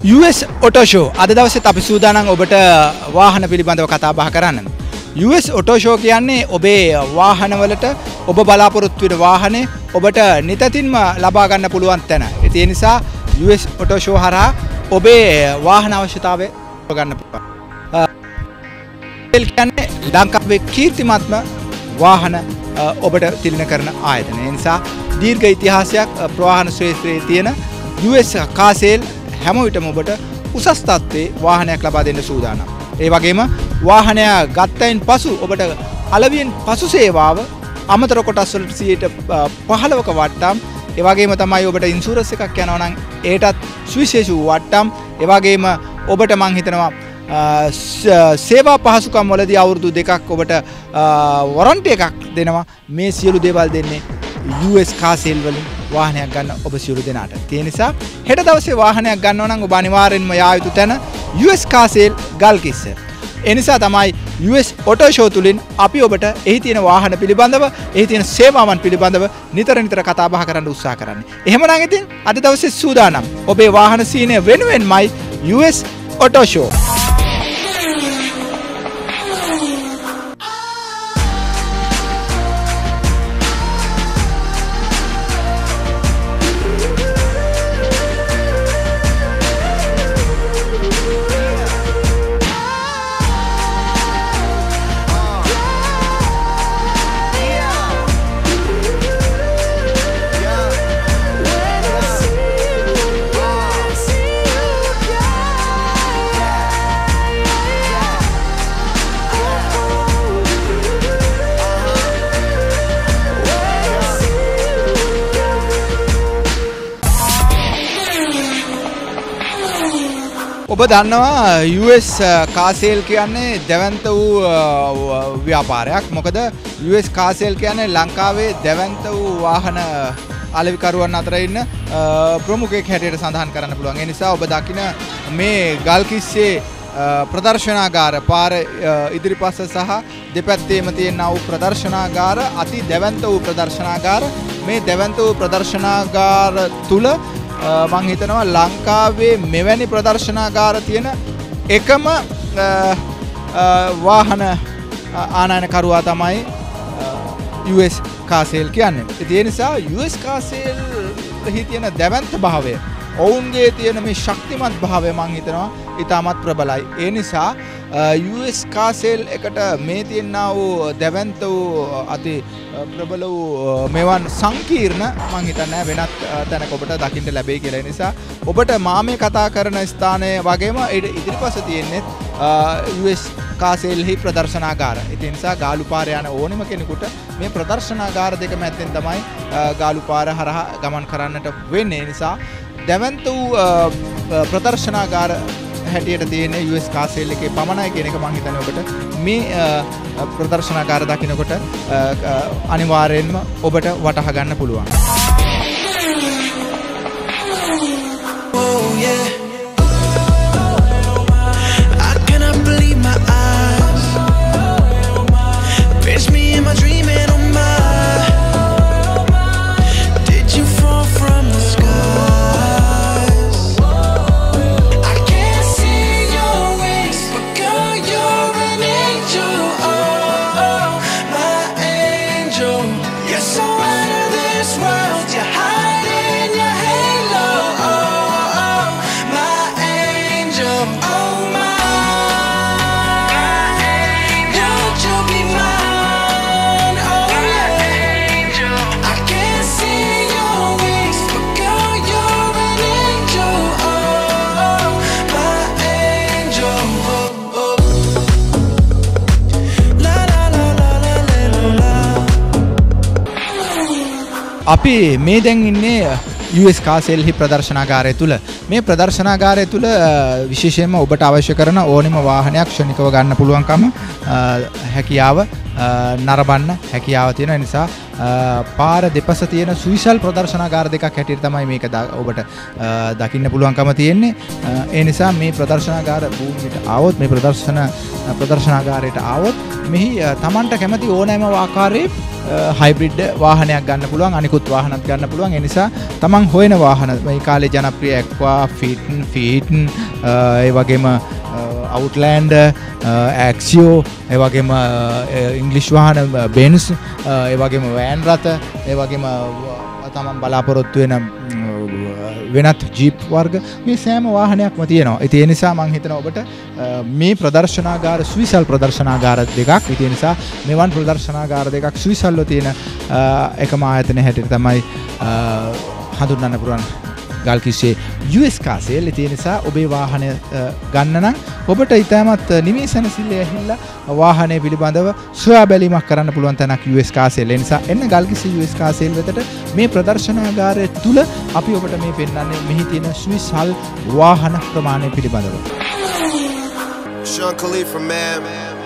US Auto Show අද දවසේත් අපි සූදානම් ඔබට වාහන පිළිබඳව කතා බහ කරන්න. US Auto Show කියන්නේ ඔබේ වාහනවලට ඔබ බලාපොරොත්තු වෙන වාහනේ ඔබට නිතින්ම ලබා ගන්න පුළුවන් තැන. ඒ නිසා US Auto Show හරහා ඔබේ වාහන අවශ්‍යතාවය ගන්න පුළුවන්. කියන්නේ ලංකාවේ කීර්තිමත්ම වාහන ඔබට තිලින කරන ආයතනය. ඒ නිසා දීර්ඝ ඉතිහාසයක් ප්‍රවාහන ක්ෂේත්‍රයේ තියෙන US car sale හැම විටම ඔබට උසස් තත්ත්වයේ වාහනයක් ලබා දෙන්න සූදානම්. ඒ වගේම වාහනය ගත්තයින් පසු ඔබට අලවියෙන් පසු සේවාව අමතර කොටස් වලට 15%ක වට්ටම්. ඒ වගේම තමයි ඔබට ඉන්ෂුරන්ස් එකක් යනවා නම් ඒටත් සුවිශේෂ වූ වට්ටම්. ඒ වගේම ඔබට මම හිතනවා සේවා පහසුකම් වලදී අවුරුදු 2ක් ඔබට වොරන්ටි එකක් දෙනවා. මේ සියලු දේවල් දෙන්නේ US car sale වලින් වාහනයක් ගන්න ඔබ සියලු දෙනාට. ඒ නිසා හෙට දවසේ වාහනයක් ගන්නවා නම් ඔබ අනිවාර්යෙන්ම යා යුතු තැන US car sale ගල්කිස්ස. ඒ නිසා තමයි US Auto Show තුලින් අපි ඔබට එහි තියෙන වාහන පිළිබඳව, එහි තියෙන සේවාවන් පිළිබඳව නිතර කතා බහ කරන්න උත්සාහ කරන්නේ. එහෙමනම් ඉතින් අද දවසේ සූදානම් ඔබේ වාහන සීනය වෙනුවෙන්මයි US Auto Show. ඔබ දන්නවා US car sale කියන්නේ දැවැන්ත වූ ව්‍යාපාරයක්. මොකද US car sale කියන්නේ ලංකාවේ දැවැන්ත වූ වාහන අලෙවිකරුවන් අතර ඉන්න ප්‍රමුඛයෙක් හැටියට සඳහන් කරන්න පුළුවන්. ඒ නිසා ඔබ දකින මේ ගල්කිස්සේ ප්‍රදර්ශනාගාර පාර ඉදිරිපස සහ දෙපැත්තේම තියෙන වූ ප්‍රදර්ශනාගාර අති දැවැන්ත වූ ප්‍රදර්ශනාගාර. මේ දැවැන්ත වූ ප්‍රදර්ශනාගාර තුල මං හිතනවා ලංකාවේ මෙවැනි ප්‍රදර්ශනාගාර තියෙන එකම වාහන ආනයනකරුවා තමයි US car sale කියන්නේ. ඒ නිසා US car sale හි තියෙන දැවැන්ත භාවය, ඔවුන්ගේ තියෙන මේ ශක්තිමත් භාවය මං හිතනවා ඉතාමත් ප්‍රබලයි. ඒ නිසා US car sale එකට මේ තියෙනා වූ දැවැන්ත වූ අති ප්‍රබල වූ මෙවන් සංකීර්ණ මං හිතන්නේ වෙනත් තැනක ඔබට දකින්න ලැබෙයි කියලා. ඒ නිසා ඔබට මා මේ කතා කරන ස්ථානය වගේම ඉදිරිපස තියෙන්නේ US car sale හි ප්‍රදර්ශනාගාර. ඒ නිසා ගාලු පාර යන ඕනෙම කෙනෙකුට මේ ප්‍රදර්ශනාගාර දෙක මැද්දෙන් තමයි ගාලු පාර හරහා ගමන් කරන්නට වෙන්නේ. ඒ නිසා දැවැන්ත වූ ප්‍රදර්ශනාගාර හැටියට තියෙන US car sale එකේ පමණයි කියන එක මම හිතන්නේ ඔබට මේ ප්‍රදර්ශනාගාර දකින්නකොට අනිවාර්යෙන්ම ඔබට වටහා ගන්න පුළුවන්. අපි මේ දැන් ඉන්නේ US car sale හි ප්‍රදර්ශනාගාරය තුල. මේ ප්‍රදර්ශනාගාරය තුල විශේෂයෙන්ම ඔබට අවශ්‍ය කරන ඕනෙම වාහනයක් ක්ෂණිකව ගන්න පුළුවන්කම හැකියාව නරඹන්න හැකියාව තියෙන නිසා පාර දෙපස තියෙන සුවිසල් ප්‍රදර්ශනාගාර දෙකක් හැටියට තමයි මේක ඔබට දකින්න පුළුවන්කම තියෙන්නේ. ඒ නිසා මේ ප්‍රදර්ශනාගාර භූමියට ආවොත් මේ ප්‍රදර්ශනාගාරයට ආවොත් මෙහි Tamanට කැමති ඕනෑම ආකාරයේ හයිබ්‍රිඩ් වාහනයක් ගන්න පුළුවන්, අනිකුත් වාහනත් ගන්න පුළුවන්. ඒ නිසා Taman හොයන වාහන මේ කාලේ ජනප්‍රිය Aqua, Fit, ඒ වගේම Outlander, Axio, ඒ වගේම ඉංග්‍රීසි වාහන Benz, ඒ වගේම වෑන් රථ, ඒ වගේම තමන් බලාපොරොත්තු වෙන වෙනත් ජීප් වර්ග මේ සෑම වාහනයක්ම තියෙනවා. ඒ නිසා මම හිතනවා ඔබට මේ ප්‍රදර්ශනාගාර සුවිසල් ප්‍රදර්ශනාගාර දෙකක්. ඒ නිසා මෙවන් ප්‍රදර්ශනාගාර දෙකක් සුවිසල්ව තියෙන එකම ආයතනය හැටියට තමයි හඳුන්වන්න පුළුවන් ගල්කිස්සේ US car sale. ඒ නිසා ඔබේ වාහනය ගන්න නම් ඔබට ඉතාමත් නිවේශනශීලී ඇහිල්ලා වාහනය පිළිබඳව සොයා බැලීමක් කරන්න පුළුවන් තැනක් US car sale. ඒ නිසා එන්න ගල්කිස්සේ US car sale වෙතට මේ ප්‍රදර්ශනාගාරය තුල අපි ඔබට මේ පෙන්වන්නේ මෙහි තියෙන සුවිසල් වාහන ප්‍රමාණය පිළිබඳව. Sean Khalifa, man.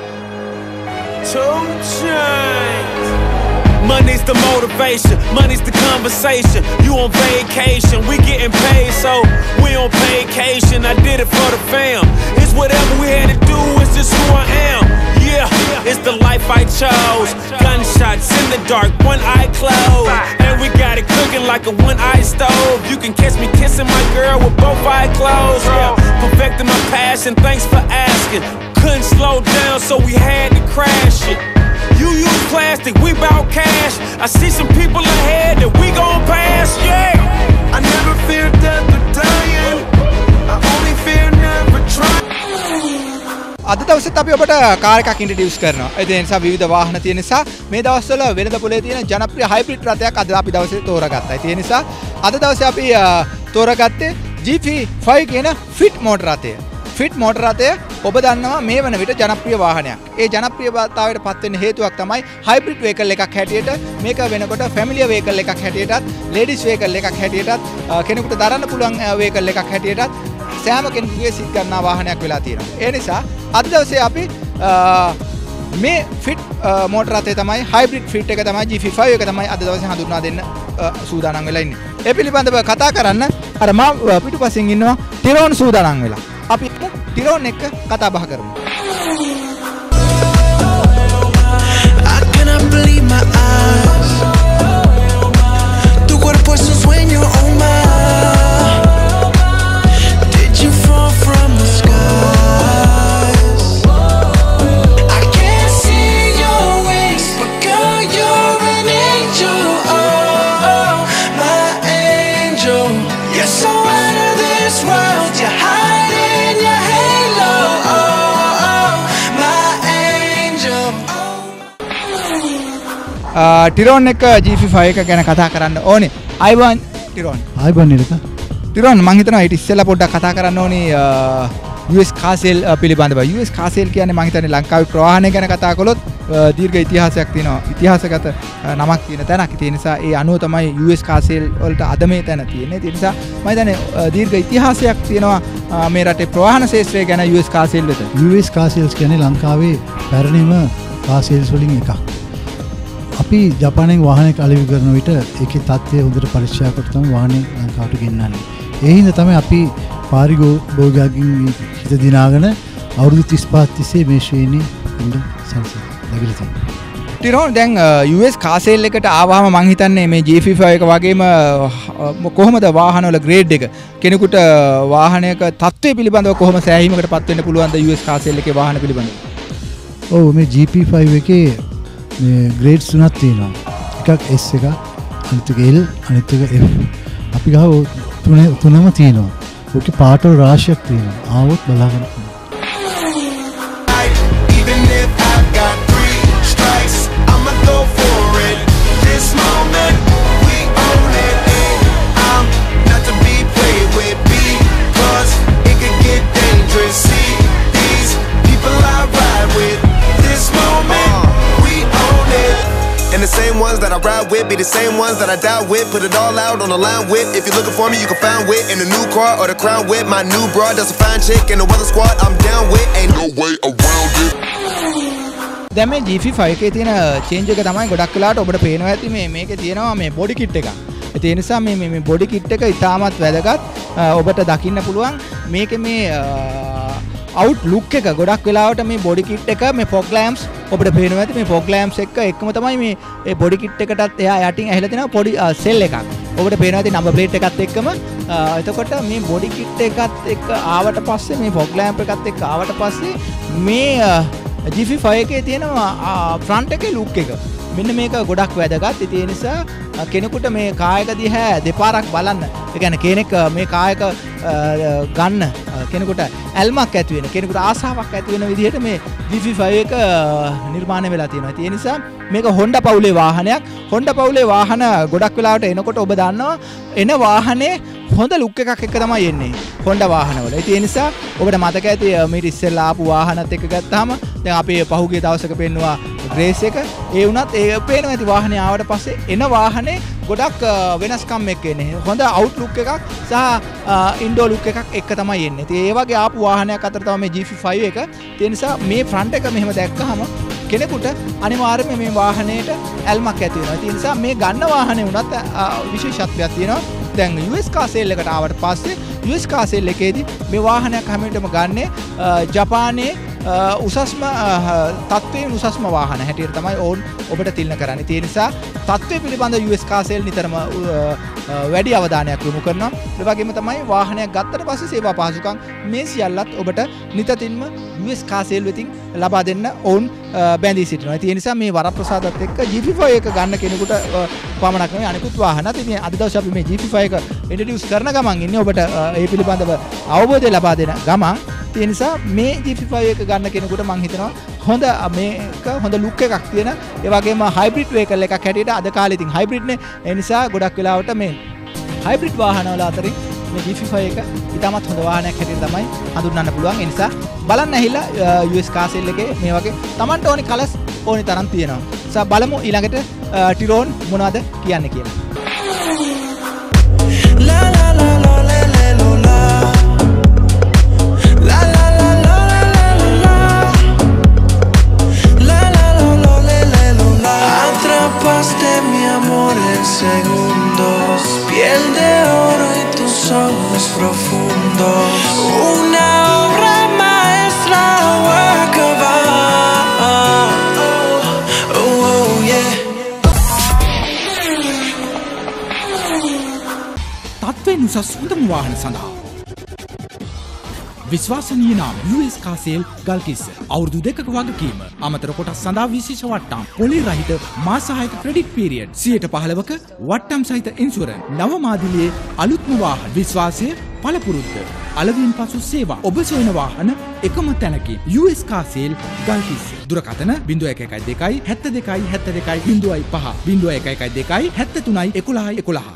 Money's the motivation, money's the conversation. You on vacation, we getting paid, so we on vacation. I did it for the fam. It's whatever we had to do, it's just who I am. Yeah, it's the life I chose. Gunshots in the dark, one eye closed, and we got it cooking like a one-eye stove. You can catch me kissing my girl with both eyes closed. Yeah, perfecting my passion, thanks for asking. Couldn't slow down, so we had to crash it. You use plastic, we bout cash. I see some people ahead that we gon' pass, yeah. I never fear death or dying. I only fear never trying. අද දවසෙත් අපි ඔබට car එකක් introduce කරනවා. ඒ නිසා විවිධ වාහන තියෙන නිසා මේ දවස්වල වෙළඳ පොලේ තියෙන ජනප්‍රිය හයිබ්‍රිඩ් රථයක් අද අපි දවසේ තෝරාගත්තා. ඒ නිසා අද දවසේ අපි තෝරාගත්තේ GP5 කියන ෆිට් මෝටර රථය. ෆිට් මෝටර රථය ඔබ දන්නවා මේ වන විට ජනප්‍රිය වාහනයක්. ඒ ජනප්‍රියතාවයට පත් වෙන්න හේතුවක් තමයි හයිබ්‍රිඩ් වෙහිකල් එකක් හැටියට මේක වෙනකොට ෆැමිලිය වෙහිකල් එකක් හැටියටත් ලේඩිස් වෙහිකල් එකක් හැටියටත් කෙනෙකුට දරන්න පුළුවන් වෙහිකල් එකක් හැටියටත් සෑම කෙනෙකුගේ සිත් ගන්නා වාහනයක් වෙලා තියෙනවා. ඒ නිසා අද දවසේ අපි මේ ෆිට් මෝටර රථය තමයි හයිබ්‍රිඩ් ෆිට් එක තමයි GP5 එක තමයි අද දවසේ හඳුන්වා දෙන්න සූදානම් වෙලා ඉන්නේ. ඒ පිළිබඳව කතා කරන්න අර මා පිටුපසින් ඉන්නවා ටිරෝන් සූදානම් වෙලා. අපි ටිරෝන් එක කතා බහ කරමු. I cannot believe my eyes. Tu cuerpo es un sueño, oh my. Did you fall from the skies? I can't see your wings, but girl, you're an angel. Oh, oh, my angel. You're so out of this world. You're hiding your halo. Oh, oh, my angel. ටිරෝන් එක GP5 එක ගැන කතා කරන්න ඕනේ. අයිබන් ටිරෝන්. අයිබන් නිරක. ටිරෝන් මම හිතනවා ඊට ඉස්සෙල්ලා පොඩ්ඩක් කතා කරන්න ඕනේ US car sale පිළිබඳව. US car sale කියන්නේ මම හිතන්නේ ලංකාවේ ප්‍රවාහනය ගැන කතා කළොත් දීර්ඝ ඉතිහාසයක් තියෙනවා. ඉතිහාසගත නමක් තියෙන තැනක්. ඒ නිසා ඒ අනුව තමයි US car sale වලට අද මේ තැන තියෙන්නේ. ඒ නිසා මම හිතන්නේ දීර්ඝ ඉතිහාසයක් තියෙනවා මේ රටේ ප්‍රවාහන ශාස්ත්‍රය ගැන US car sale වෙත. US car sales කියන්නේ ලංකාවේ පැරණිම car sales වලින් එකක්. අපි ජපානයෙන් වාහනයක් අලෙවි කරන විට ඒකේ තත්ත්වය හොඳට පරීක්ෂා කරලා තමයි වාහනේ ලංකාවට ගෙන්නන්නේ. ඒ හින්දා තමයි අපි පාරිභෝගිකයන්ගෙන් හිත දිනාගෙන අවුරුදු 35 තිස්සේ මේ ශ්‍රේණිය ඉන්න සැලසෙලා ලැබිලා තියෙනවා. ටිරෝන් දැන් US car sale එකට ආවම මම හිතන්නේ මේ GP5 එක වගේම කොහොමද වාහනවල ග්‍රේඩ් එක කෙනෙකුට වාහනයක තත්ත්වය පිළිබඳව කොහොම සෑහීමකට පත් වෙන්න පුළුවන්ද US car sale එකේ වාහන පිළිබඳව? ඔව් මේ GP5 එකේ මේ ග්‍රේඩ්ස් තුනක් තියෙනවා. එකක් S එක, අනිත් එක L, අනිත් එක F. අපි ගාව තුනම තියෙනවා. ඔකේ පාට වල රාශියක් තියෙනවා. ආවොත් බලාගන්න. Even if I've got 3 strikes, I'ma go for it. This moment, we own it. I'm not to be played with because it could get dangerous. See these people I ride with. This moment, we own it. And the same ones that I ride with be the same ones that I die with. Put it all out on the line with. If you're looking for me, you can find wit in the new car or the crown with. My new broad, that's a fine chick in the weather squad. I'm down with. Ain't no way around it. දැන් මේ GV5 එකේ තියෙන change එක තමයි ගොඩක් වෙලාවට ඔබට පේනවා ඇති මේකේ තියෙනවා මේ බොඩි කිට් එකක්. ඒ නිසා මේ බොඩි කිට් එක ඉතාමත් වැදගත්. ඔබට දකින්න පුළුවන් මේකේ මේ අවුට් ලුක් එක ගොඩක් වෙලාවට මේ බොඩි කිට් එක මේ ෆොග් ලෑම්ප්ස් ඔබට පේනවා ඇති මේ ෆොග් ලෑම්ප්ස් එකම තමයි මේ බොඩි කිට් එකටත් එහා යටින් ඇහිලා තියෙනවා පොඩි සෙල් එකක්. ඔබට පේනවා ඇති නම්බර් ප්ලේට් එකත් එක්කම එතකොට මේ බොඩි කිට් එකත් එක්ක ආවට පස්සේ මේ ෆොග් ලෑම්ප් එකත් එක්ක ආවට පස්සේ මේ GV5 එකේ තියෙනවා ෆ්‍රන්ට් එකේ ලුක් එක. මෙන්න මේක ගොඩක් වැදගත්. ඒ නිසා කෙනෙකුට මේ කායක දිහා දෙපාරක් බලන්න. ඒ කියන්නේ කෙනෙක් මේ කායක ගන්න කෙනෙකුට ඇල්මක් ඇති වෙන කෙනෙකුට ආසාවක් ඇති වෙන විදිහට මේ GV5 එක නිර්මාණය වෙලා තියෙනවා. ඒ නිසා මේක Honda පවුලේ වාහනයක්. Honda පවුලේ වාහන ගොඩක් වෙලාවට එනකොට ඔබ දන්නවා එන වාහනේ හොඳ ලුක් එකක් එක්ක තමයි එන්නේ Honda වාහනවල. ඒ නිසා ඔබට මතක ඇති මේ ඉස්සෙල්ලා ආපු වාහනත් එක්ක ගත්තාම දැන් අපි පහුගිය දවසක පෙන්නුවා ග්‍රේස් එක. ඒ වුණත් ඒ පේනවා ඇති වාහනේ ආවට පස්සේ එන වාහනේ ගොඩක් වෙනස්කම් එක්ක එන්නේ. හොඳ අවුට්ලුක් එකක් සහ ඉන්ඩෝ ලුක් එකක් එක්ක තමයි එන්නේ. ඉතින් ඒ වගේ ආපු වාහනයක් අතර තමයි මේ GV5 එක. ඒ නිසා මේ ෆ්‍රන්ට් එක මෙහෙම දැක්කහම කෙනෙකුට අනිවාර්යයෙන්ම මේ වාහනේට ඇල්මක් ඇති වෙනවා. ඒ නිසා මේ ගන්න වාහනේ වුණත් විශේෂත්වයක් තියෙනවා. දැන් US car sale එකට ආවට පස්සේ US car sale එකේදී මේ වාහනයක් හැම වෙලටම ගන්නේ ජපානයේ උසස්ම තත්ත්වයෙන් උසස්ම වාහන හැටියට තමයි ඕන් ඔබට තිලන කරන්නේ. ඒ නිසා තත්ත්වය පිළිබඳ US car sale නිතරම වැඩි අවධානයක් යොමු කරනවා. ඒ වගේම තමයි වාහනයක් ගත්තට පස්සේ සේවා පහසුකම් මේ සියල්ලත් ඔබට නිතින්ම US car sale වෙතින් ලබා දෙන්න ඕන් බැඳී සිටිනවා. ඒ නිසා මේ වරප්‍රසාදත් එක්ක GV5 එක ගන්න කෙනෙකුට පමණක් නෙවෙයි අනිකුත් වාහනත් ඉතින් අද දවසේ අපි මේ GV5 එක ඉන්ට්‍රොඩියුස් කරන ගමන් ඉන්නේ ඔබට ඒ පිළිබඳව අවබෝධය ලබා දෙන ගමන්. ඒ නිසා මේ GV5 එක ගන්න කෙනෙකුට මම හිතනවා මේක හොඳ ලුක් එකක් තියෙන ඒ වගේම හයිබ්‍රිඩ් වෙහිකල් එකක් හැටියට අද කාලේ ඉතින් හයිබ්‍රිඩ්නේ. ඒ නිසා ගොඩක් වෙලාවට මේ හයිබ්‍රිඩ් වාහනවල අතරින් මේ GV5 එක ඉතාමත් හොඳ වාහනයක් හැටියට තමයි හඳුන්වන්න පුළුවන්. ඒ නිසා බලන්න ඇහිලා US car sale එකේ මේ වගේ Tamanට ඕනි කලර්ස් ඕනි තරම් තියෙනවා. නිසා බලමු ඊළඟට ටිරෝන් මොනවද කියන්නේ කියලා. La la la la la la la la la la la la la la. Atrapaste mi amor en segundos, piel de oro y tus ojos profundos, una obra maestra, work of art. Oh yeah. තත්ත්වයෙන් උසස් හොඳම වාහන සඳහා විශ්වාසනීය නාම US car sale Galkissa. අවුරුදු 2ක වගකීම. අමතර කොටස් සඳහා විශේෂ වට්ටම්. පොලී රහිත මාසායක ක්‍රෙඩිට් පීරියඩ්. 15%ක වට්ටම් සහිත ඉන්ෂුරන්ස්. නව මාදිලියේ අලුත්ම වාහන. විශ්වාසය පළපුරුද්ද. අලවින් පසු සේවා. ඔබ සොයන වාහන එකම තැනකින්. US car sale Galkissa. දුරකථන 0112 72 72 05 0112 73 11 11.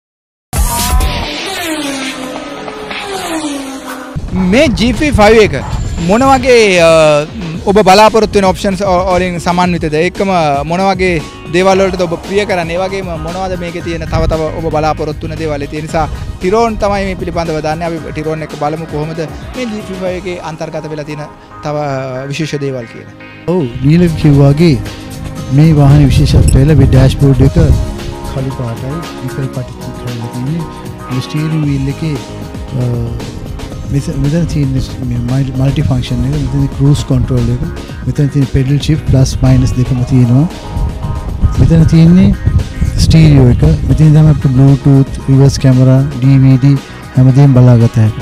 මේ GV5 එක මොන වගේ ඔබ බලාපොරොත්තු වෙන ඔප්ෂන්ස් වලින් සමන්විතද? ඒකම මොන වගේ දේවල් වලටද ඔබ ප්‍රිය කරන්නේ? ඒ වගේම මොනවද මේකේ තියෙන තව ඔබ බලාපොරොත්තු වෙන දේවල්? ඒ නිසා ටිරෝන් තමයි මේ පිළිබඳව දන්නේ. අපි ටිරෝන් එක බලමු කොහොමද මේ GV5 එකේ අන්තර්ගත වෙලා තියෙන තව විශේෂ දේවල් කියලා. ඔව් නීලම් කිව්වාගේ මේ වාහනේ විශේෂත්වය ලැබෙ ඩෑෂ්බෝඩ් එක කළු පාටයි නිකල් පටිච්ච කරලා තියෙන්නේ. ස්ටියරින් වීල් එකේ මෙතන තියෙන මල්ටි ෆන්ක්ෂන් එක, මෙතන ක්‍රූස් කන්ට්‍රෝල් එක, මෙතන තියෙන පෙඩල් ෂිෆ්ට් ප්ලස් මයිනස් දෙකම තියෙනවා. මෙතන තියෙන්නේ ස්ටීරියෝ එක, මෙතන තමයි අපිට බ්ලූටූත්, රිවර්ස් කැමරා, DVD හැමදේම බලාගත හැකියි.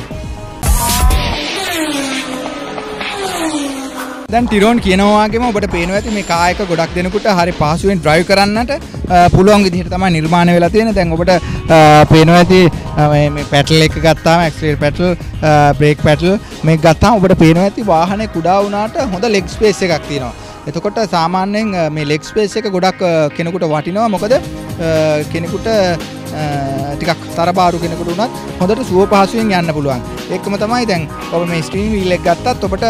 දැන් ටිරෝන් කියනවා වගේම ඔබට පේනවා ඇති මේ කාර් එක ගොඩක් දෙනෙකුට හරි පහසුවෙන් ඩ්‍රයිව් කරන්නට පුළුවන් විදිහට තමයි නිර්මාණය වෙලා තියෙන්නේ. දැන් ඔබට පේනවා ඇති මේ පැඩල් එක ගත්තාම ඇක්සලරේටර් පැඩල්, බ්‍රේක් පැඩල් මේක ගත්තාම ඔබට පේනවා ඇති වාහනේ කුඩා වුණාට හොඳ ලෙග් ස්පේස් එකක් තියෙනවා. එතකොට සාමාන්‍යයෙන් මේ ලෙග් ස්පේස් එක ගොඩක් කෙනෙකුට වටිනවා. මොකද කෙනෙකුට ටිකක් තරබාරු කෙනෙකුට උනත් හොඳට සුව පහසුවෙන් යන්න පුළුවන්. ඒකම තමයි දැන් ඔබ මේ ස්ටීරින් වීල් එක ගත්තත් ඔබට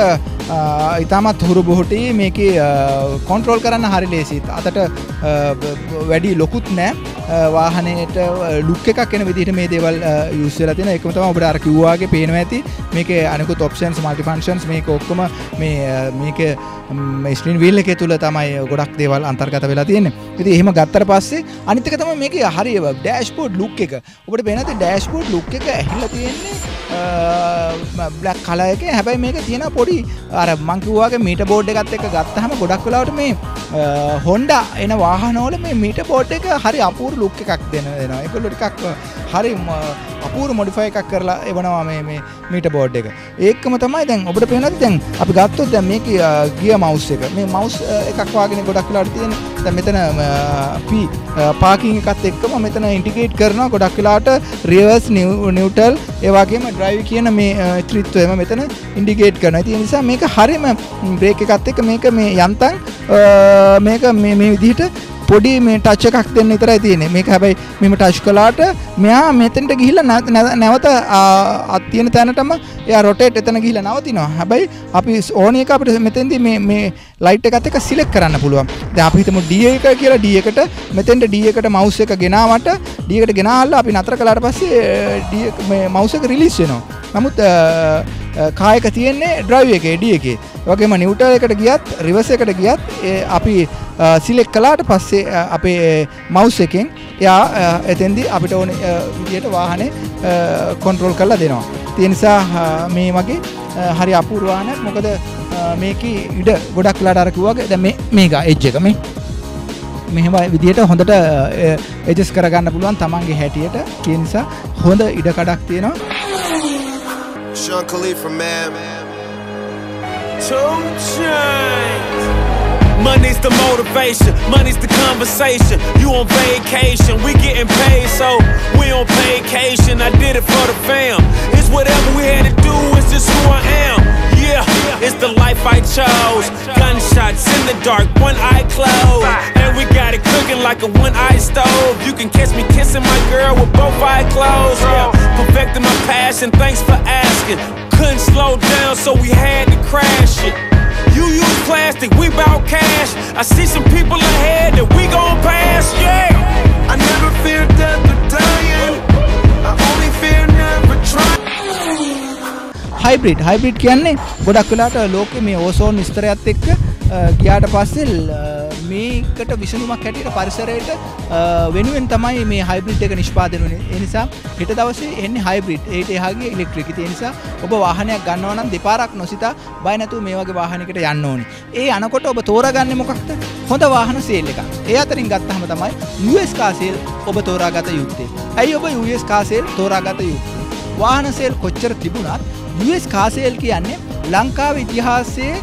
ඉතාමත් හුරු බොහොටි මේකේ කන්ට්‍රෝල් කරන්න හරි ලේසියි. අතට වැඩි ලොකුත් නෑ වාහනේට ලුක් එකක් එන විදිහට මේ දේවල් යූස් වෙලා තියෙනවා. ඒකම තමයි ඔබට අර කිව්වාගේ පේනවා ඇති. මේකේ අනිකුත් ඔප්ෂන්ස් මල්ටි ෆන්ක්ෂන්ස් මේක ඔක්කොම මේකේ ස්ක්‍රීන් වීල් එකේ තුල තමයි ගොඩක් දේවල් අන්තර්ගත වෙලා තියෙන්නේ. ඉතින් එහෙම ගත්තට පස්සේ අනිත් එක තමයි මේකේ හරිය ඩෑෂ්බෝඩ් ලුක් එක. ඔබට පේනවා ඇති ඩෑෂ්බෝඩ් ලුක් එක ඇහිලා තියෙන්නේ බ්ලැක් කලර් එකේ. හැබැයි මේක තියෙන පොඩි අර මං කිව්වාගේ මීටර් බෝඩ් එකත් එක්ක ගත්තාම ගොඩක් වෙලාවට මේ Honda එන වාහනවල මේ මීටර් බෝඩ් එක හරි අපූර්ව ලුක් එකක් දෙනවා. ඒකවල ටිකක් හරි අපූර්ව මොඩිෆයි එකක් කරලා එවනවා මේ මීටර් බෝඩ් එක. ඒකම තමයි දැන් ඔබට පේනවාද දැන් අපි ගත්තොත් දැන් මේකේ ගියර් මවුස් එක. මේ මවුස් එකක් වාගෙන ගොඩක් වෙලාවට තියෙන. දැන් මෙතන පාකින් එකත් එක්කම මෙතන ඉන්ටිග්‍රේට් කරනවා ගොඩක් වෙලාවට රිවර්ස් නියුට්‍රල් ඒ වගේම ඩ්‍රයිව් කියන මේ ත්‍රිත්වයම මෙතන ඉන්ඩිකේට් කරනවා. ඒ නිසා මේක හරියම බ්‍රේක් එකත් එක්ක මේක මේ යන්තම් මේක මේ විදිහට පොඩි මේ ටච් එකක් දෙන්න විතරයි තියෙන්නේ. මේක හැබැයි මෙහෙම ටච් කළාට මෙයා මෙතෙන්ට ගිහිල්ලා නැවත තියෙන තැනටම එයා රොටේට් එතන ගිහිල්ලා නවතිනවා. හැබැයි අපි ඕන එක අපිට මෙතෙන්දී මේ ලයිට් එකත් එක්ක සිලෙක්ට් කරන්න පුළුවන්. දැන් අපි හිතමු D එක කියලා D එකට මෙතෙන්ට D එකට මවුස් එක ගෙනාවට D එකට ගෙනාලා අපි නතර කළාට පස්සේ D මේ මවුස් එක රිලීස් වෙනවා. නමුත් කායක තියෙන්නේ ඩ්‍රයිව් එකේ D එකේ. ඒ වගේම නියුට්‍රල් එකට ගියත් රිවර්ස් එකට ගියත් අපි සිලෙක්ට් කළාට පස්සේ අපේ මවුස් එකෙන් එයා එතෙන්දී අපිට ඕන විදියට වාහනේ කන්ට්‍රෝල් කරලා දෙනවා. ඒ නිසා මේ වගේ හරි අපූර්ව වාහනයක්. මොකද මේකේ ඉඩ ගොඩක් වෙලාට අර කිව්වාගේ දැන් මේක එජ් එක මේ මෙහෙම විදියට හොඳට ඇඩ්ජස්ට් කරගන්න පුළුවන් තමන්ගේ හැටියට. ඒ නිසා හොඳ ඉඩ කඩක් තියෙනවා. Sean Khalifa, man. 2 Chainz. Money's the motivation, money's the conversation. You on vacation, we getting paid, so we on vacation. I did it for the fam. It's whatever we had to do, it's just who I am. Yeah, it's the life I chose. Gunshots in the dark, one eye closed. And we got it cooking like a one-eye stove. You can catch me kissing my girl with both eyes closed. Yeah, perfecting my passion, thanks for asking. Couldn't slow down, so we had to crash it. You use plastic, we bout cash. I see some people ahead that we gon' pass, yeah. I never fear death or dying. I only fear never trying. Hybrid කියන්නේ ගොඩක් වෙලාට ලෝකෙ මේ ozone ස්තරයත් එක්ක ගියාට පස්සේ මේකට විසඳුමක් හැටියට පරිසරයට වෙනුවෙන් තමයි මේ හයිබ්‍රිඩ් එක නිෂ්පාදනය වෙන්නේ. ඒ නිසා හෙට දවසේ එන්නේ හයිබ්‍රිඩ්. ඒට එහාගේ ඉලෙක්ට්‍රික්. ඒ නිසා ඔබ වාහනයක් ගන්නවා නම් දෙපාරක් නොසිතා බය නැතුව මේ වගේ වාහනයකට යන්න ඕනේ. ඒ අනකොට ඔබ තෝරාගන්නේ මොකක්ද? හොඳ වාහන සේල් එකක්. ඒ අතරින් ගත්තාම තමයි US කාර් සේල් ඔබ තෝරාගත යුත්තේ. ඇයි ඔබ US කාර් සේල් තෝරාගත යුත්තේ? වාහන සේල් කොච්චර තිබුණත් US කාර් සේල් කියන්නේ ලංකාවේ ඉතිහාසයේ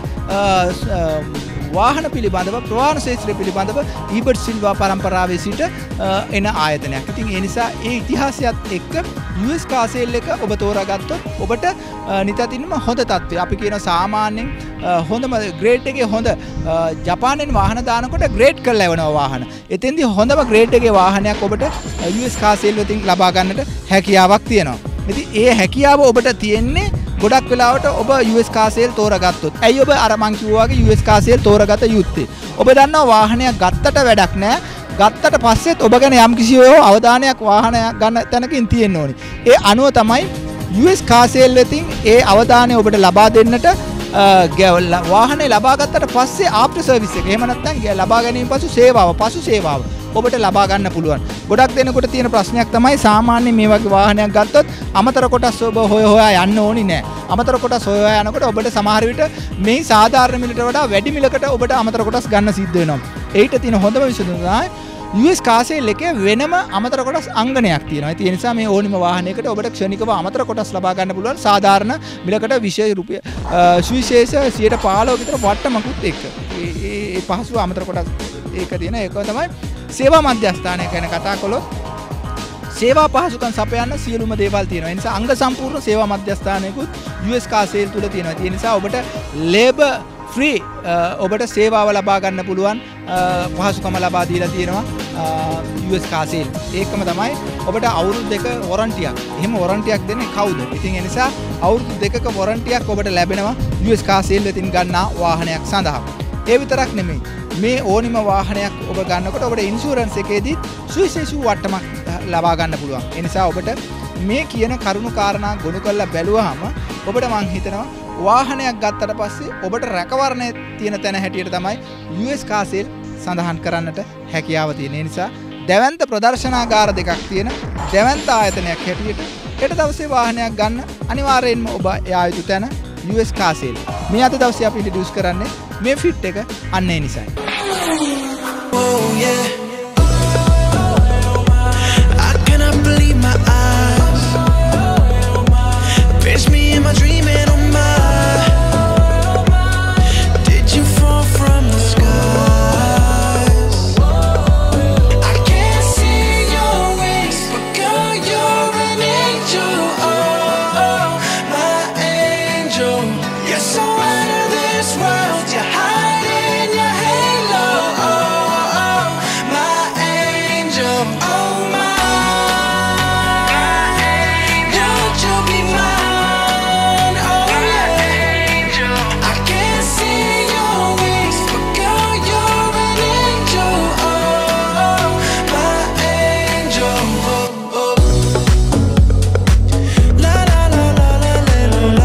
වාහන පිළිබඳව ප්‍රවාහන ශාස්ත්‍රය පිළිබඳව ඊබර්ට් සිල්වා පරම්පරාවේ සිට එන ආයතනයක්. ඉතින් ඒ නිසා ඒ ඉතිහාසයත් එක්ක US කාර් සේල් එක ඔබ තෝරාගත්තොත් ඔබට නිතින්ම හොඳ තත්ත්වය. අපි කියන සාමාන්‍යයෙන් හොඳම ග්‍රේඩ් එකේ හොඳ ජපානයෙන් වාහන දානකොට ග්‍රේඩ් කරලා එවනවා වාහන. එතෙන්දී හොඳම ග්‍රේඩ් එකේ වාහනයක් ඔබට US කාර් සේල් වලින් ලබා ගන්නට හැකියාවක් තියෙනවා. ඉතින් ඒ හැකියාව ඔබට තියෙන්නේ ගොඩක් වෙලාවට ඔබ US කාර් සේල් තෝරාගත්තොත්. ඇයි ඔබ අර මං කිව්වා වගේ US කාර් සේල් තෝරාගත යුත්තේ? ඔබ දන්නවා වාහනයක් ගත්තට වැඩක් නැහැ. ගත්තට පස්සෙත් ඔබ ගැන යම්කිසි අවධානයක් වාහනයක් ගන්න තැනකින් තියෙන්න ඕනි. ඒ අනුව තමයි US කාර් සේල් වෙතින් ඒ අවධානය ඔබට ලබා දෙන්නට වාහනේ ලබා ගත්තට පස්සේ ආෆ්ටර් සර්විස් එක. එහෙම නැත්නම් ලබා ගැනීම පසු සේවාව ඔබට ලබා ගන්න පුළුවන්. ගොඩක් දෙනෙකුට තියෙන ප්‍රශ්නයක් තමයි සාමාන්‍යයෙන් මේ වගේ වාහනයක් ගත්තොත් අමතර කොටස් ඔබ හොයා යන්න ඕනි නෑ. අමතර කොටස් හොයා යනකොට ඔබට සමහර විට මේ සාධාරණ මිලට වඩා වැඩි මිලකට ඔබට අමතර කොටස් ගන්න සිද්ධ වෙනවා. ඒකට තියෙන හොඳම විසඳුම තමයි US කාර් සේල් එකේ වෙනම අමතර කොටස් අංගනයක් තියෙනවා. ඒ නිසා මේ ඕනිම වාහනයකට ඔබට ක්ෂණිකව අමතර කොටස් ලබා ගන්න පුළුවන් සාධාරණ මිලකට විශේෂ රුපියල් සුවිශේෂ 115 විතර වට්ටමකුත් එක්ක. ඒ පහසු අමතර කොටස් ඒක තියෙන ඒක තමයි සේවා මධ්‍යස්ථානය ගැන කතා කළොත් සේවා පහසුකම් සපයන්න සියලුම දේවල් තියෙනවා. ඒ නිසා අංග සම්පූර්ණ සේවා මධ්‍යස්ථානයකුත් US කාර් සේල් තුල තියෙනවා. ඒ නිසා ඔබට ලේබර් ෆ්‍රී ඔබට සේවාව ලබා ගන්න පුළුවන් පහසුකම ලබා දීලා තියෙනවා US car sale. ඒකම තමයි ඔබට අවුරුදු දෙක වොරන්ටියක්. එහෙම වොරන්ටියක් දෙන්නේ කවුද? ඉතින් ඒ නිසා අවුරුදු දෙකක වොරන්ටියක් ඔබට ලැබෙනවා US car sale වෙතින් ගන්නා වාහනයක් සඳහා. ඒ විතරක් නෙමෙයි. මේ ඕනිම වාහනයක් ඔබ ගන්නකොට ඔබට ඉන්ෂුරන්ස් එකේදී සුවිශේෂී වට්ටමක් ලබා ගන්න පුළුවන්. ඒ නිසා ඔබට මේ කියන කරුණු කාරණා ගොනු කරලා බැලුවාම ඔබට මං හිතනවා වාහනයක් ගත්තට පස්සේ ඔබට රැකවරණය තියෙන තැන හැටියට තමයි US car sale සඳහන් කරන්නට හැකියාව තියෙන. ඒ නිසා දැවැන්ත ප්‍රදර්ශනාගාර දෙකක් තියෙන දැවැන්ත ආයතනයක් හැටියට හෙට දවසේ වාහනයක් ගන්න අනිවාර්යයෙන්ම ඔබ යා යුතු තැන US car sale. මේ අද දවසේ අපි ඉන්ට්‍රොඩියුස් කරන්නේ මේ ෆිට් එක අන්න ඒ නිසායි. Oh yeah, I cannot believe my eyes. Bitch me in my dream and oh my, did you fall from the skies? I can't see your wings, but girl you're an angel. Oh, oh, my angel. You're so out of this world. You're hiding your halo. Oh, oh, my angel. Oh my angel, would you be mine? Oh yeah. I can't see your wings, but girl you're an angel. Oh, oh, my angel. Oh, oh. La la la la la la la.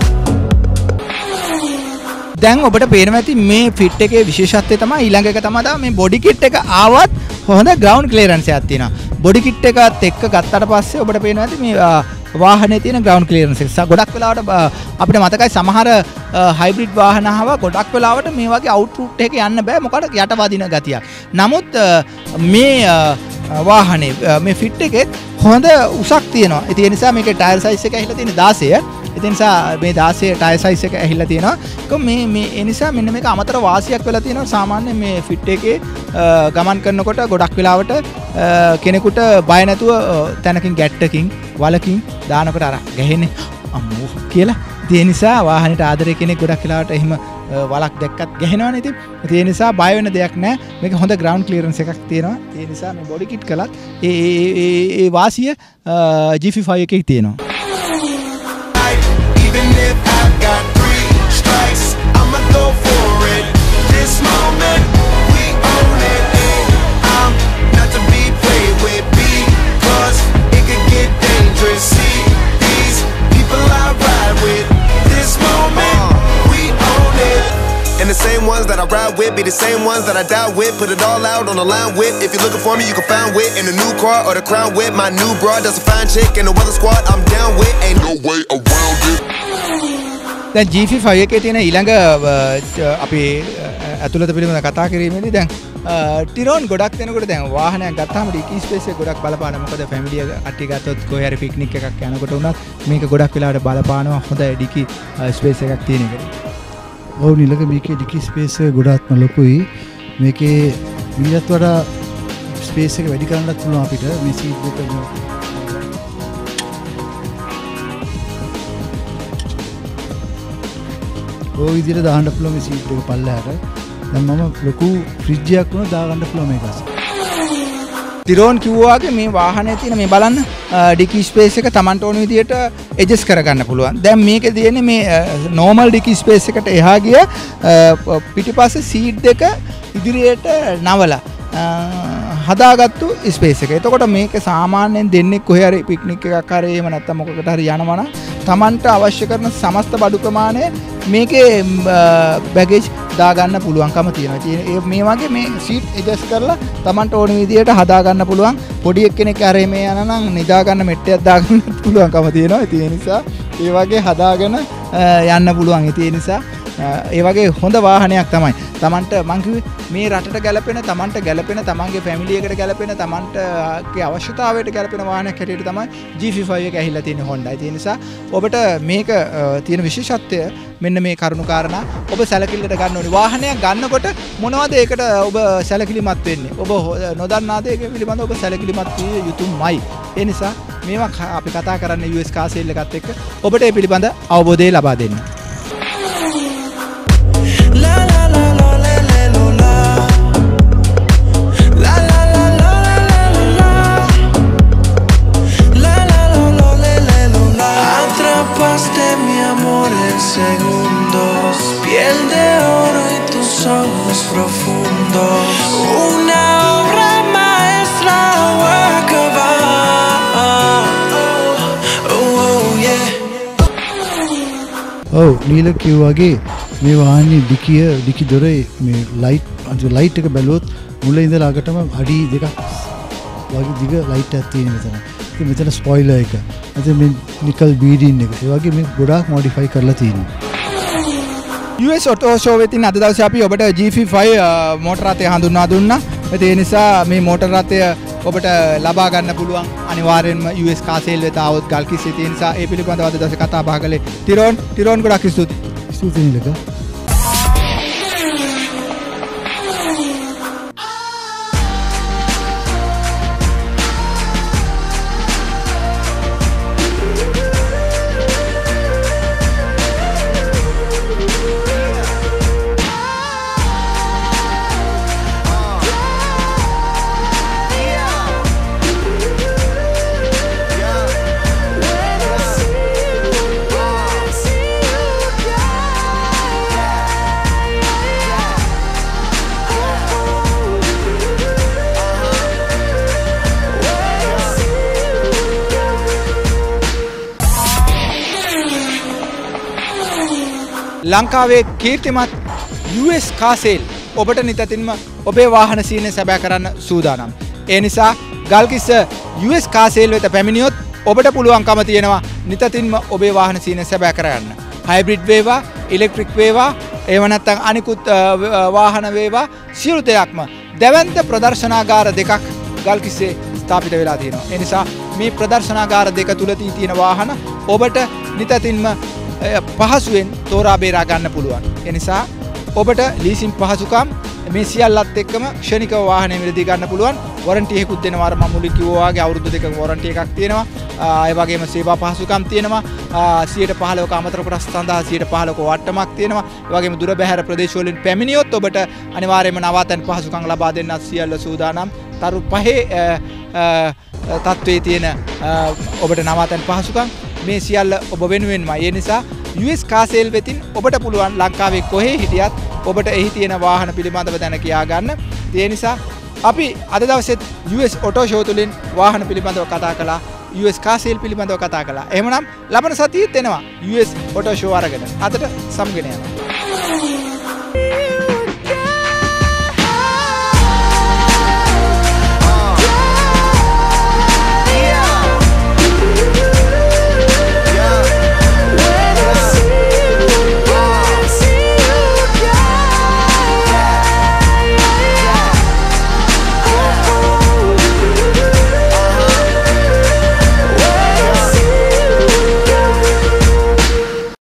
දැන් ඔබට පේනවා ඇති මේ fit එකේ විශේෂත්වය තමයි ඊළඟ එක තමයි මේ බොඩි කිට් එක ආවත් හොඳ ග්‍රවුන්ඩ් ක්ලියරන්ස් එකක් තියෙනවා. බොඩි කිට් එකත් එක්ක ගත්තට පස්සේ ඔබට පේනවා ඇති මේ වාහනේ තියෙන ග්‍රවුන්ඩ් ක්ලියරන්ස් එක. ගොඩක් වෙලාවට අපිට මතකයි සමහර හයිබ්‍රිඩ් වාහන ආව ගොඩක් වෙලාවට මේ වගේ අවුට් රූට් එක යන්න බෑ මොකද යට වදින ගතියක්. නමුත් මේ වාහනේ මේ ෆිට් එකෙත් හොඳ උසක් තියෙනවා. ඉතින් ඒ නිසා මේකේ ටයර් සයිස් එක ඇහිලා තියෙන 16. ඉතින් නිසා මේ 16 ටයර් සයිස් එක ඇහිලා තියෙනවා. මේ ඒ නිසා මෙන්න මේක අමතර වාසියක් වෙලා තියෙනවා. සාමාන්‍ය මේ ෆිට් එකේ ගමන් කරනකොට ගොඩක් වෙලාවට කෙනෙකුට බය නැතුව තැනකින් ගැට්ටකින් වලකින් දානකොට අර ගැහෙන්නේ අම්මෝ කියලා. ඒ නිසා වාහනේට ආදරේ කෙනෙක් ගොඩක් වෙලාවට එහෙම වලක් දැක්කත් ගැහෙනවනේ. ඉතින් ඒ නිසා බය වෙන දෙයක් නැහැ. මේක හොඳ ග්‍රවුන්ඩ් ක්ලියරන්ස් එකක් තියෙනවා. ඒ නිසා මේ බොඩි කිට් කළත් ඒ වාසිය G55 එකේ තියෙනවා. Even if I've got 3 strikes, I'ma go for it. This moment, we own it. And I'm not to be played with because it could get dangerous. See, these people I ride with. This moment, we own it. And the same ones that I ride with be the same ones that I die with. Put it all out on the line with. If you're looking for me, you can find wit in a new car or the crown with. My new broad does a fine chick in the weather squad. I'm down with. Ain't no way around it. දැන් G55 එකේ තියෙන ඊළඟ අපි ඇතුළත පිළිබඳව කතා කිරීමේදී දැන් ටිරෝන් ගොඩක් දෙනකොට දැන් වාහනයක් ගත්තාම ඩිකි ස්පේස් එක ගොඩක් බලපාන. මොකද ෆැමිලි කට්ටිය ගත්තොත් කොහේ හරි පික්නික් එකක් යනකොට උනත් මේක ගොඩක් වෙලාවට බලපානවා. හොඳ ඩිකි ස්පේස් එකක් තියෙන එකට. ඔව් නිලක මේකේ ඩිකි ස්පේස් එක ගොඩාක්ම ලොකුයි. මේකේ මීටත් වඩා ස්පේස් එක වැඩි කරන්නත් පුළුවන් අපිට මේ සීට් එක ඔය විදිහට දාන්න පුළුවන් මේ සීට් එක පල්ලෙහාට. දැන් මම ලොකු ෆ්‍රිජ් එකක් වුණා දාගන්න පුළුවන් මේක අස්සේ. ටිරෝන් කිව්වාගේ මේ වාහනේ තියෙන මේ බලන්න ඩිකි ස්පේස් එක Tamanට ඕන විදිහට ඇඩ්ජස්ට් කරගන්න පුළුවන්. දැන් මේකේ තියෙන්නේ මේ නෝමල් ඩිකි ස්පේස් එකට එහා ගිය පිටිපස්සේ සීට් දෙක ඉදිරියට නවලා හදාගත්තු ස්පේස් එක. එතකොට මේක සාමාන්‍යයෙන් දෙන්නේ කොහේ හරි පික්නික් එකක් හරි එහෙම නැත්නම් මොකකට හරි යනවා නම් Tamanට අවශ්‍ය කරන සමස්ත බඩු ප්‍රමාණය මේකේ බැගේජ් දාගන්න පුළුවන්කම තියෙනවා. මේ වගේ මේ සීට් ඇඩ්ජස්ට් කරලා Tamanට ඕන විදිහට හදාගන්න පුළුවන්. පොඩි එක්කෙනෙක් අර මේ යන නම් නිදාගන්න මෙට්ටයක් දාගන්න පුළුවන්කම තියෙනවා. ඒ නිසා ඒ වගේ හදාගෙන යන්න පුළුවන්. ඒ නිසා ඒ වගේ හොඳ වාහනයක් තමයි. Tamanට මං කිව්වේ මේ රටට ගැලපෙන, Tamanට ගැලපෙන, Tamanගේ ෆැමිලි එකට ගැලපෙන, Tamanටගේ අවශ්‍යතාවයට ගැලපෙන වාහනයක් හැටියට තමයි G55 එක ඇහිලා තියෙන්නේ Honda. ඒ නිසා ඔබට මේක තියෙන විශේෂත්වය මෙන්න මේ කරුණු කාරණා ඔබ සැලකිල්ලට ගන්න ඕනේ. වාහනයක් ගන්නකොට මොනවද ඒකට ඔබ සැලකිලිමත් වෙන්නේ? ඔබ නොදන්නා දේ පිළිබඳව ඔබ සැලකිලිමත් විය යුතුමයි. ඒ නිසා මේවා අපි කතා කරන්නේ US car sale එකත් එක්ක ඔබට ඒ පිළිබඳ අවබෝධය ලබා දෙන්න. profundo. Una obra maestra, work of art. Oh, yeah. ඔව් නීල කිව්වාගේ මේ වාහනේ ඩිකි දොරේ මේ ලයිට් එක බැලුවොත් මුල ඉඳලා අගටම අඩි 2ක් වගේ දිග ලයිට් එකක් තියෙන මෙතන. ඉතින් මෙතන ස්පොයිලර් එක. ඉතින් මේ නිකල් බීඩින් එක. ඒ වගේ මේ ගොඩාක් මොඩිෆයි කරලා තියෙනවා. US Auto Show වෙතින් අද දවසේ අපි ඔබට GV5 මෝටර රථය හඳුන්වා දුන්නා. ඒ නිසා මේ මෝටර රථය ඔබට ලබා ගන්න පුළුවන් අනිවාර්යෙන්ම US car sale වෙත આવොත් ගල්කිස්සේ තියෙන නිසා ඒ පිළිබඳව අද දවසේ කතා බහ කළේ තිරෝන් ගොඩක් ස්තුතියි. ස්තුතියි නීලක. ලංකාවේ කීර්තිමත් US car sale ඔබට නිතින්ම ඔබේ වාහන සීනය සැබෑ කරන්න සූදානම්. ඒ නිසා ගල්කිස්ස US car sale වෙත පැමිණියොත් ඔබට පුළුවන්කම තියෙනවා නිතින්ම ඔබේ වාහන සීනය සැබෑ කරගන්න. හයිබ්‍රිඩ් වේවා, ඉලෙක්ට්‍රික් වේවා, එහෙම නැත්නම් අනිකුත් වාහන වේවා සියලු දෙයක්ම දැවැන්ත ප්‍රදර්ශනාගාර දෙකක් ගල්කිස්සේ ස්ථාපිත වෙලා තියෙනවා. ඒ නිසා මේ ප්‍රදර්ශනාගාර දෙක තුලදී තියෙන වාහන ඔබට නිතින්ම පහසුවෙන් තෝරා බේරා ගන්න පුළුවන්. ඒ නිසා ඔබට ලීසින් පහසුකම් මේ සියල්ලත් එක්කම ක්ෂණිකව වාහනේ මිලදී ගන්න පුළුවන්. වොරන්ටි එකකුත් දෙනවා. අර මම මුලින් කිව්වා වගේ අවුරුදු 2ක වොරන්ටි එකක් තියෙනවා. ඒ වගේම සේවා පහසුකම් තියෙනවා. 115ක අමතර කොටස් සඳහා 115ක වට්ටමක් තියෙනවා. ඒ වගේම දුර බැහැර ප්‍රදේශවලින් පැමිණියොත් ඔබට අනිවාර්යයෙන්ම නවාතැන් පහසුකම් ලබා දෙන්නත් සියල්ල සූදානම්. තරු පහේ තත්ත්වයේ තියෙන ඔබට නවාතැන් පහසුකම් මේ සියල්ල ඔබ වෙනුවෙන්මයි. ඒ නිසා US car sale වෙතින් ඔබට පුළුවන් ලංකාවේ කොහේ හිටියත් ඔබට එහි තියෙන වාහන පිළිබඳව දැන කියා ගන්න. ඒ නිසා අපි අද දවසෙත් US Auto Show තුලින් වාහන පිළිබඳව කතා කළා. US car sale පිළිබඳව කතා කළා. එහෙමනම් ලබන සතියේත් එනවා US Auto Show අරගෙන. අදට සමුගෙන යනවා.